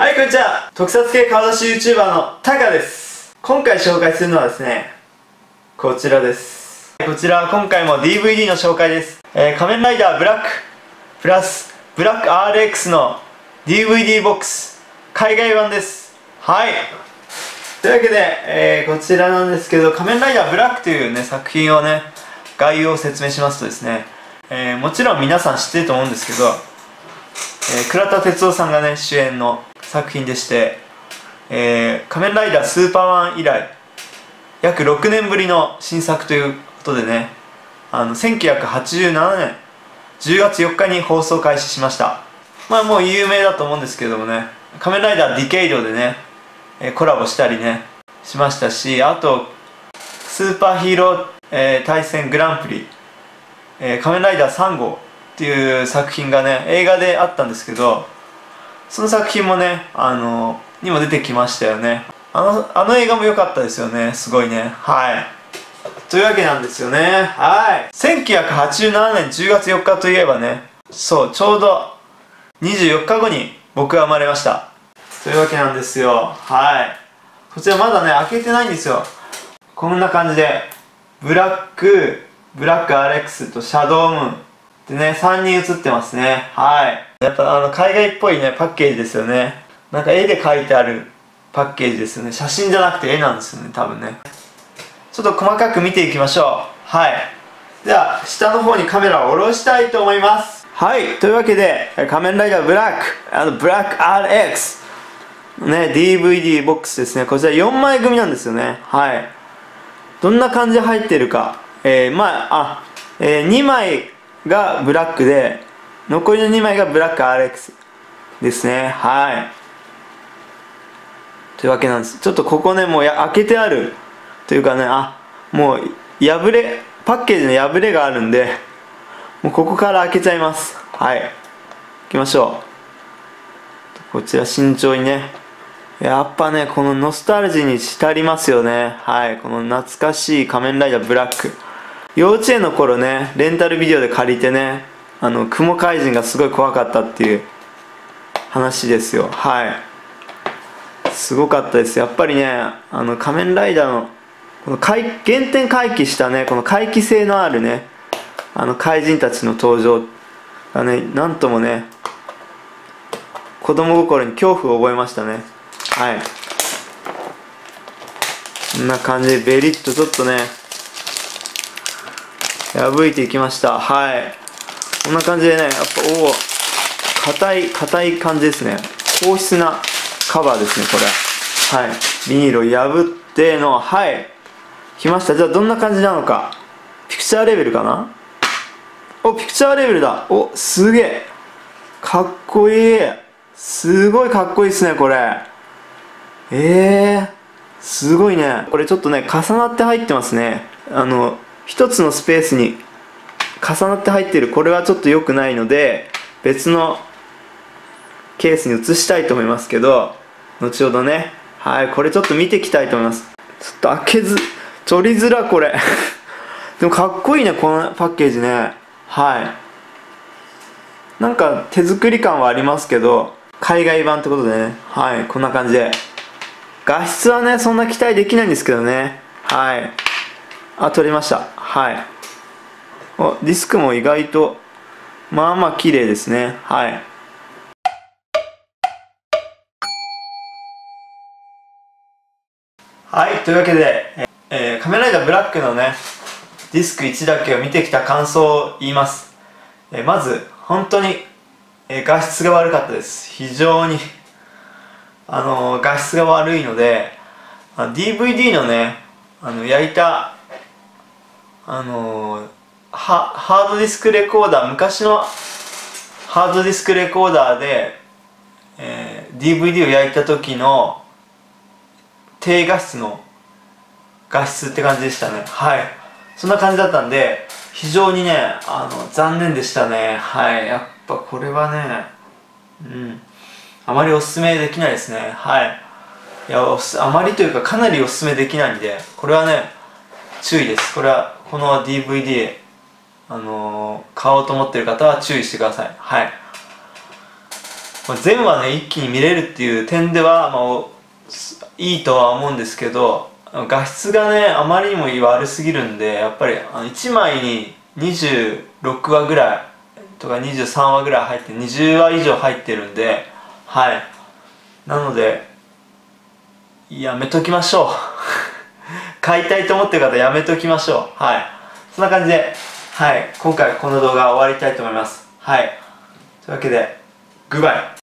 はい、こんにちは。特撮系顔出し YouTuber のタカです。今回紹介するのはですね、こちらです。こちらは今回も DVD の紹介です。仮面ライダーブラックプラスブラック RX の DVD ボックス海外版です。はい。というわけで、こちらなんですけど、仮面ライダーブラックというね、作品をね、概要を説明しますとですね、もちろん皆さん知ってると思うんですけど、倉田哲夫さんがね、主演の作品でして、仮面ライダースーパーマン以来約6年ぶりの新作ということでね、1987年10月4日に放送開始しました。まあもう有名だと思うんですけどもね、仮面ライダーディケイドでね、コラボしたりねしましたし、あとスーパーヒーロー、対戦グランプリ、仮面ライダー3号っていう作品がね映画であったんですけど、その作品もねにも出てきましたよね。あの映画も良かったですよね。すごいね。はい、というわけなんですよね。はい、1987年10月4日といえばね、そうちょうど24日後に僕が生まれました。というわけなんですよ。はい、こちらまだね開けてないんですよ。こんな感じでブラック RX とシャドウムーンでね、3人写ってますね。はい。やっぱ海外っぽいね、パッケージですよね。なんか絵で描いてあるパッケージですよね。写真じゃなくて絵なんですよね、多分ね。ちょっと細かく見ていきましょう。はい。では、下の方にカメラを下ろしたいと思います。はい。というわけで、仮面ライダーブラック、ブラック RX ね、DVD ボックスですね。こちら4枚組なんですよね。はい。どんな感じで入ってるか。2枚がブラックで、残りの2枚がブラック RX ですね。はい。というわけなんです。ちょっとここね、もう開けてあるというかね、もうパッケージの破れがあるんで、もうここから開けちゃいます。はい。行きましょう。こちら慎重にね。やっぱね、このノスタルジーに浸りますよね。はい。この懐かしい仮面ライダーブラック。幼稚園の頃ね、レンタルビデオで借りてね、雲怪人がすごい怖かったっていう話ですよ。はい。すごかったです。やっぱりね、仮面ライダーの、この原点回帰したね、この怪奇性のあるね、怪人たちの登場がね、なんともね、子供心に恐怖を覚えましたね。はい。こんな感じでベリッとちょっとね、破いていきました。はい。こんな感じでね、やっぱ硬い感じですね。硬質なカバーですね、これ。はい。ビニールを破っての、はい。来ました。じゃあどんな感じなのか。ピクチャーレベルかな。ピクチャーレベルだ。すげえ。かっこいい。すごいかっこいいですね、これ。すごいね。これちょっとね、重なって入ってますね。一つのスペースに重なって入ってる。これはちょっと良くないので、別のケースに移したいと思いますけど、後ほどね。はい、これちょっと見ていきたいと思います。ちょっと取りづら、これ。でもかっこいいね、このパッケージね。はい。なんか手作り感はありますけど、海外版ってことでね。はい、こんな感じで。画質はね、そんな期待できないんですけどね。はい。取れました。はい。ディスクも意外と、まあまあ綺麗ですね。はい。はい、というわけで、仮面ライダーブラックのね、ディスク1だけを見てきた感想を言います。まず、本当に、画質が悪かったです。非常に、画質が悪いので、DVD のね、焼いた、ハードディスクレコーダー、昔のハードディスクレコーダーで、DVD を焼いた時の低画質の画質って感じでしたね。はい、そんな感じだったんで、非常にね残念でしたね。はい、やっぱこれはねあまりおすすめできないですね。はい、いやあまりというかかなりおすすめできないんで、これはね注意です。この DVD 買おうと思ってる方は注意してください。はい。 全話ね一気に見れるっていう点では、いいとは思うんですけど、画質がねあまりにも悪すぎるんで、やっぱり1枚に26話ぐらいとか23話ぐらい入って20話以上入ってるんで、はい、なのでやめときましょう買いたいと思ってる方やめときましょう。はい、そんな感じで、はい、今回この動画終わりたいと思います。はい、というわけでグッバイ。